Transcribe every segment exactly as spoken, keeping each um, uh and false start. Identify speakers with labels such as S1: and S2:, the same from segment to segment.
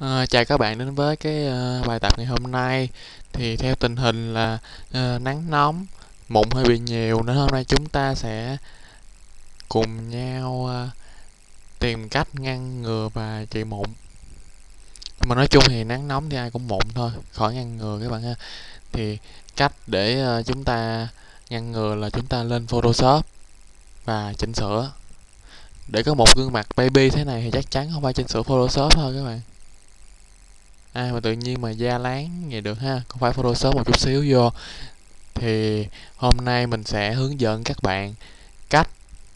S1: Ờ, Chào các bạn đến với cái ờ, bài tập ngày hôm nay. Thì theo tình hình là ờ, nắng nóng, mụn hơi bị nhiều, nên hôm nay chúng ta sẽ cùng nhau ờ, tìm cách ngăn ngừa và trị mụn. Mà nói chung thì nắng nóng thì ai cũng mụn thôi, khỏi ngăn ngừa các bạn ha. Thì cách để ờ, chúng ta ngăn ngừa là chúng ta lên Photoshop và chỉnh sửa. Để có một gương mặt baby thế này thì chắc chắn không phải chỉnh sửa Photoshop thôi các bạn. Ai mà tự nhiên mà da láng vậy được ha, không phải Photoshop một chút xíu vô. Thì hôm nay mình sẽ hướng dẫn các bạn cách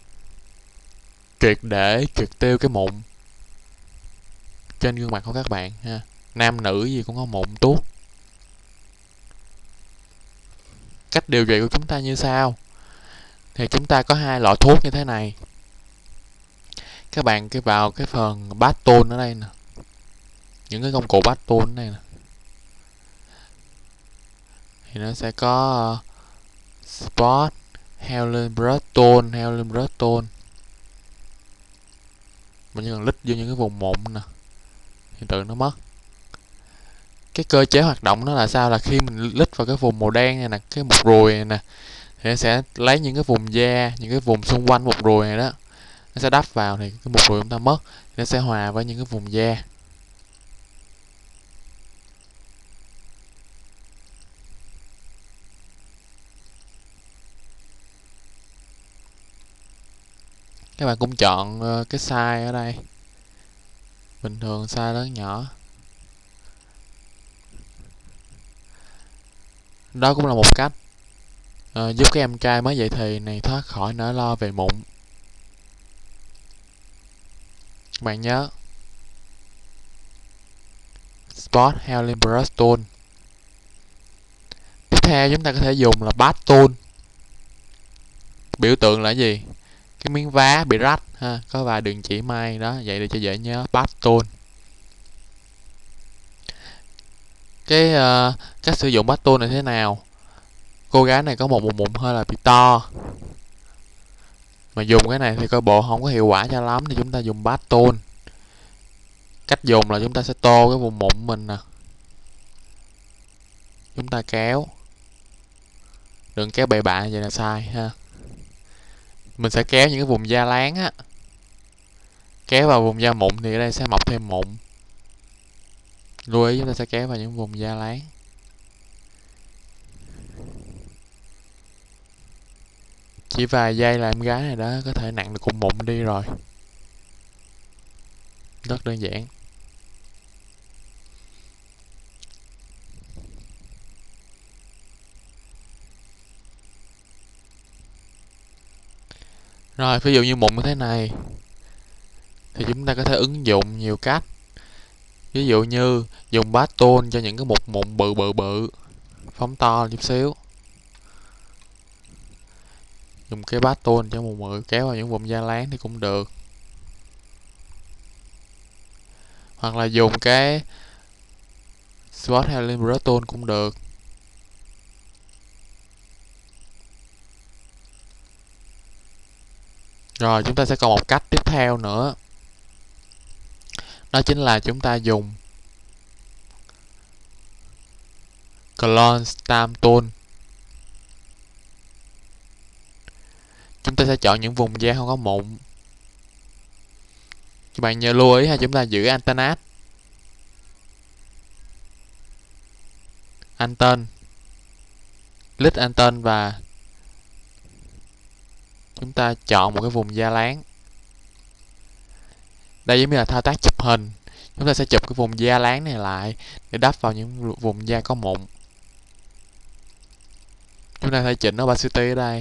S1: triệt để triệt tiêu cái mụn trên gương mặt của các bạn ha. Nam nữ gì cũng có mụn tuốt. Cách điều trị của chúng ta như sau. Thì chúng ta có hai loại thuốc như thế này. Các bạn cái vào cái phần bát tôn ở đây nè, những cái công cụ bát tôn ở đây nè, thì nó sẽ có uh, Spot, Healing Blood Tone, Healing Blood Tone. Mình chỉ cần lít vô những cái vùng mụn nè thì tự nó mất. Cái cơ chế hoạt động nó là sao, là khi mình lít vào cái vùng màu đen này nè, cái một ruồi này nè, thì nó sẽ lấy những cái vùng da, những cái vùng xung quanh một ruồi này đó, nó sẽ đắp vào thì cái một ruồi chúng ta mất, nó sẽ hòa với những cái vùng da. Các bạn cũng chọn cái size ở đây, bình thường, size lớn nhỏ. Đó cũng là một cách uh, giúp cái em trai mới dậy thì này thoát khỏi nỗi lo về mụn. Các bạn nhớ Spot Healing Brush Tool. Tiếp theo chúng ta có thể dùng là Bath Tool. Biểu tượng là gì? Cái miếng vá bị rách ha, có vài đường chỉ may đó, vậy để cho dễ nhớ. Bath Tool. Cái uh, cách sử dụng Bath Tool này thế nào? Cô gái này có một vùng mụn hơi là bị to, mà dùng cái này thì coi bộ không có hiệu quả cho lắm, thì chúng ta dùng Bath Tool. Cách dùng là chúng ta sẽ tô cái vùng mụn mình nè, chúng ta kéo, đừng kéo bậy bạ vậy là sai ha. Mình sẽ kéo những cái vùng da láng á, kéo vào vùng da mụn thì ở đây sẽ mọc thêm mụn. Lưu ý chúng ta sẽ kéo vào những vùng da láng. Chỉ vài giây là em gái này đó có thể nặng được cục mụn đi rồi. Rất đơn giản. Rồi, ví dụ như mụn như thế này thì chúng ta có thể ứng dụng nhiều cách. Ví dụ như dùng Bath Tool cho những cái mụn mụn bự bự bự, phóng to chút xíu. Dùng cái Bath Tool cho mụn bự kéo vào những vùng da láng thì cũng được. Hoặc là dùng cái Spot Healing Brush Tool cũng được. Rồi chúng ta sẽ còn một cách tiếp theo nữa. Đó chính là chúng ta dùng Clone Stamp Tool. Chúng ta sẽ chọn những vùng da không có mụn. Các bạn nhớ lưu ý ha, chúng ta giữ Alternate, Anten, List Anten, và chúng ta chọn một cái vùng da láng. Đây giống như là thao tác chụp hình. Chúng ta sẽ chụp cái vùng da láng này lại để đắp vào những vùng da có mụn. Chúng ta sẽ chỉnh opacity ở đây.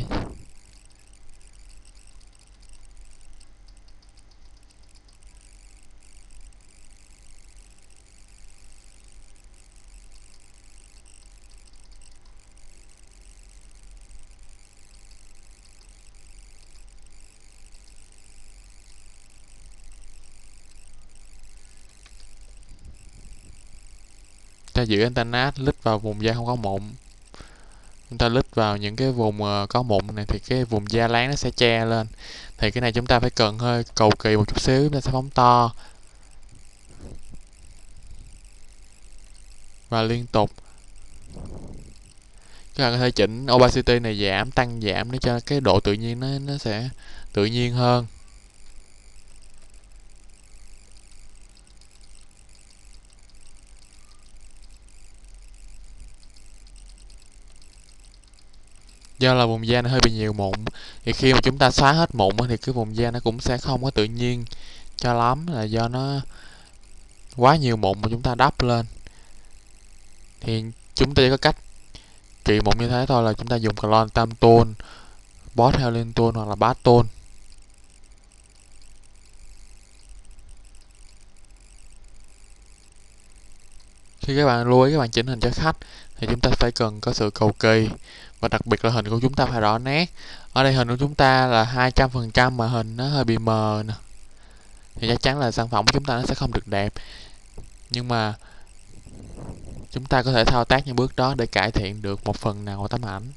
S1: Ta giữ Alternate, lít vào vùng da không có mụn. Chúng ta lít vào những cái vùng có mụn này thì cái vùng da láng nó sẽ che lên. Thì cái này chúng ta phải cần hơi cầu kỳ một chút xíu, chúng ta sẽ phóng to. và liên tục. Các bạn có thể chỉnh opacity này giảm, tăng giảm để cho cái độ tự nhiên nó nó sẽ tự nhiên hơn. Do là vùng da nó hơi bị nhiều mụn, thì khi mà chúng ta xóa hết mụn thì cái vùng da nó cũng sẽ không có tự nhiên cho lắm, là do nó quá nhiều mụn mà chúng ta đắp lên. Thì chúng ta chỉ có cách trị mụn như thế thôi, là chúng ta dùng clone tam tôn, boss healing tool hoặc là bath tool. Khi các bạn lưu ý các bạn chỉnh hình cho khách thì chúng ta phải cần có sự cầu kỳ, và đặc biệt là hình của chúng ta phải rõ nét. Ở đây hình của chúng ta là hai trăm phần trăm mà hình nó hơi bị mờ nè, thì chắc chắn là sản phẩm của chúng ta nó sẽ không được đẹp. Nhưng mà chúng ta có thể thao tác những bước đó để cải thiện được một phần nào của tấm ảnh.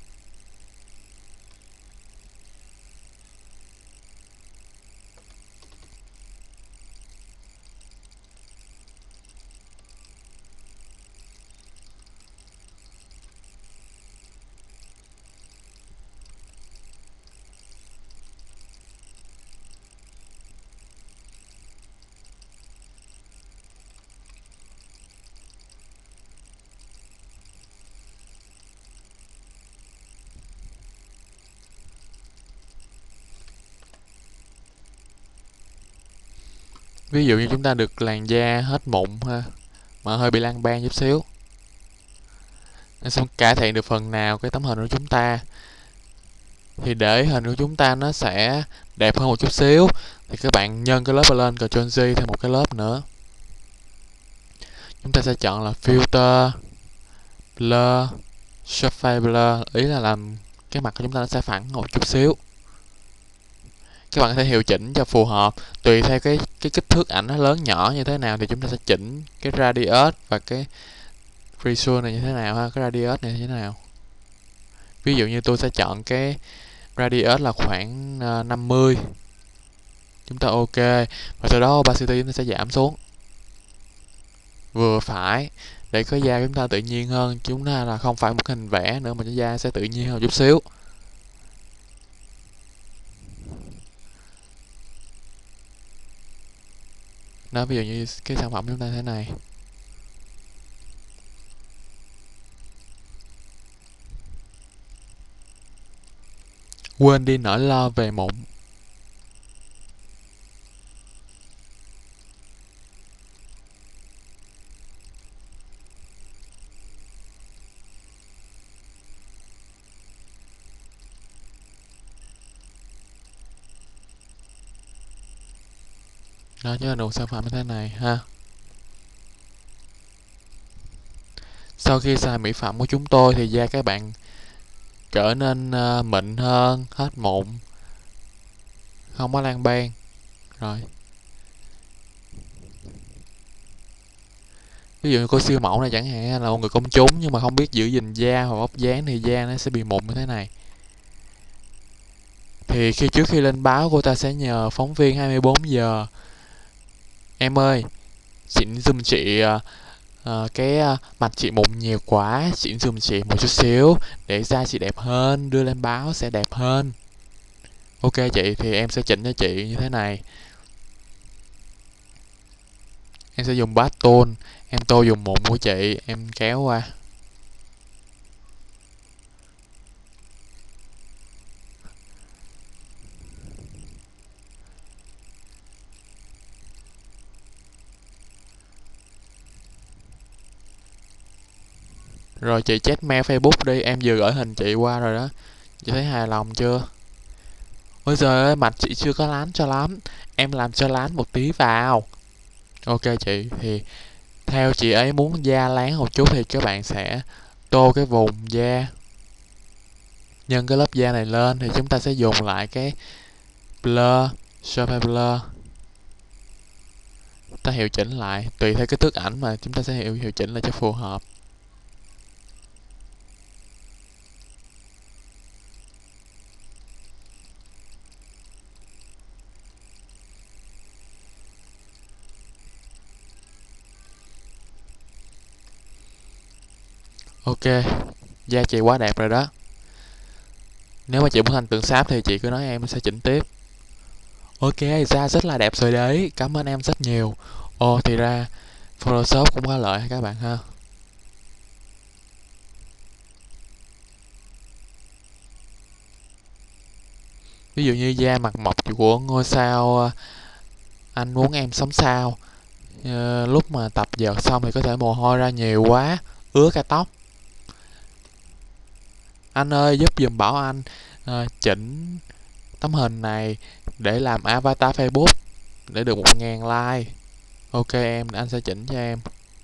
S1: Ví dụ như chúng ta được làn da hết mụn ha, mà hơi bị lan ban chút xíu, nó sẽ cải thiện được phần nào cái tấm hình của chúng ta. Thì để hình của chúng ta nó sẽ đẹp hơn một chút xíu thì các bạn nhân cái lớp lên Ctrl G thêm một cái lớp nữa. Chúng ta sẽ chọn là filter, blur, surface blur, ý là làm cái mặt của chúng ta nó sẽ phẳng một chút xíu. Các bạn có thể điều chỉnh cho phù hợp, tùy theo cái cái kích thước ảnh nó lớn nhỏ như thế nào thì chúng ta sẽ chỉnh cái radius và cái freesul này như thế nào ha, cái radius này như thế nào. Ví dụ như tôi sẽ chọn cái radius là khoảng uh, năm mươi. Chúng ta ok, và sau đó opacity nó sẽ giảm xuống vừa phải để có da chúng ta tự nhiên hơn. Chúng ta là không phải một cái hình vẽ nữa mà cái da sẽ tự nhiên hơn chút xíu. Đó, ví dụ như cái sản phẩm chúng ta thế này. Quên đi nỗi lo về mụn. Đó, chứ là đồ sản phẩm như thế này ha. Sau khi xài mỹ phẩm của chúng tôi thì da các bạn trở nên uh, mịn hơn, hết mụn, không có lan ban. Rồi, ví dụ như cô siêu mẫu này chẳng hạn, là một người công chúng nhưng mà không biết giữ gìn da hoặc vóc dáng thì da nó sẽ bị mụn như thế này. Thì khi trước khi lên báo, cô ta sẽ nhờ phóng viên hai mươi bốn giờ: em ơi, chỉnh giùm chị uh, uh, cái uh, mặt chị mụn nhiều quá, chỉnh giùm chị một chút xíu để da chị đẹp hơn, đưa lên báo sẽ đẹp hơn. Ok chị, thì em sẽ chỉnh cho chị như thế này. Em sẽ dùng bath tool, em tô dùng mụn của chị, em kéo qua. Rồi chị check mail Facebook đi, em vừa gửi hình chị qua rồi đó. Chị thấy hài lòng chưa? Ôi giời ơi, mặt chị chưa có láng cho lắm, em làm cho láng một tí vào. Ok chị, thì theo chị ấy muốn da láng một chút thì các bạn sẽ tô cái vùng da, nhân cái lớp da này lên. Thì chúng ta sẽ dùng lại cái blur, surface blur, ta hiệu chỉnh lại tùy theo cái thước ảnh mà chúng ta sẽ hiệu hiệu chỉnh lại cho phù hợp. Ok, da chị quá đẹp rồi đó. Nếu mà chị muốn thành tượng sáp thì chị cứ nói em sẽ chỉnh tiếp. Ok, da rất là đẹp rồi đấy, cảm ơn em rất nhiều. Ồ, thì ra Photoshop cũng có lợi các bạn ha. Ví dụ như da mặt mộc của ngôi sao anh muốn em sống sao. Ờ, lúc mà tập dượt xong thì có thể mồ hôi ra nhiều quá, ứa cả tóc. Anh ơi, giúp giùm bảo anh ờ, chỉnh tấm hình này để làm avatar Facebook để được một ngàn like. Ok em, anh sẽ chỉnh cho em.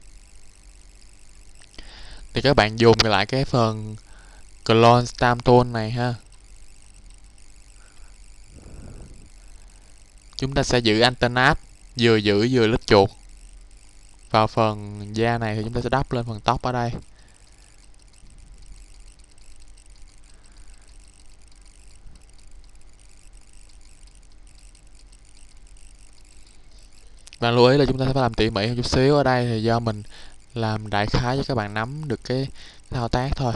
S1: Thì các bạn dùng lại cái phần clone stamp tool này ha. Chúng ta sẽ giữ alternate, vừa giữ vừa lít chuột vào phần da này, thì chúng ta sẽ đắp lên phần tóc ở đây. Và lưu ý là chúng ta sẽ phải làm tỉ mỉ hơn chút xíu. Ở đây thì do mình làm đại khái cho các bạn nắm được cái thao tác thôi.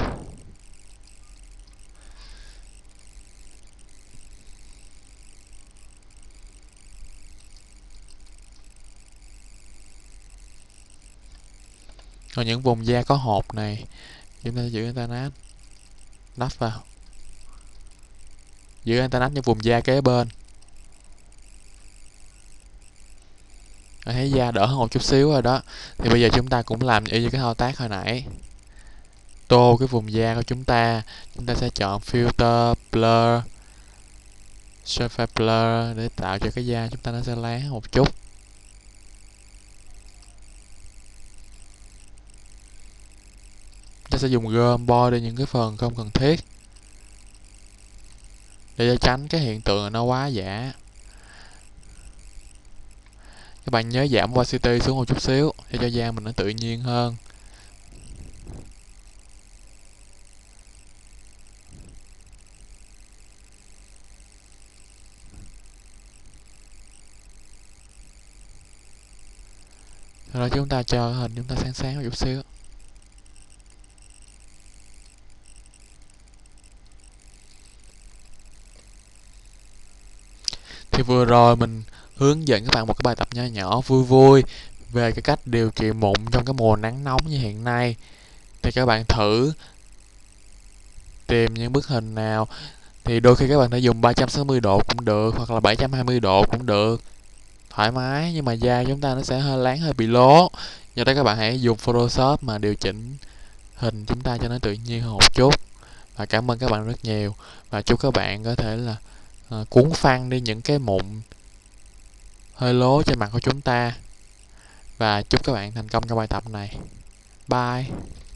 S1: Còn những vùng da có hột này, chúng ta sẽ giữ internet đắp vào, giữ internet những vùng da kế bên. Ở thấy da đỡ hơn một chút xíu rồi đó. Thì bây giờ chúng ta cũng làm y như cái thao tác hồi nãy. Tô cái vùng da của chúng ta, chúng ta sẽ chọn filter blur, surface blur để tạo cho cái da chúng ta nó sẽ láng một chút. Chúng ta sẽ dùng gom bôi đi những cái phần không cần thiết để cho tránh cái hiện tượng nó quá giả. Các bạn nhớ giảm opacity xuống một chút xíu để cho da mình nó tự nhiên hơn. Rồi chúng ta cho hình chúng ta sáng sáng một chút xíu. Thì vừa rồi mình hướng dẫn các bạn một cái bài tập nho nhỏ vui vui về cái cách điều trị mụn trong cái mùa nắng nóng như hiện nay. Thì các bạn thử tìm những bức hình nào, thì đôi khi các bạn thể dùng ba trăm sáu mươi độ cũng được, hoặc là bảy trăm hai mươi độ cũng được, thoải mái. Nhưng mà da chúng ta nó sẽ hơi láng, hơi bị lố, do đó các bạn hãy dùng Photoshop mà điều chỉnh hình chúng ta cho nó tự nhiên hơn một chút. Và cảm ơn các bạn rất nhiều, và chúc các bạn có thể là uh, cuốn phăng đi những cái mụn hơi lố trên mặt của chúng ta. Và chúc các bạn thành công trong bài tập này. Bye.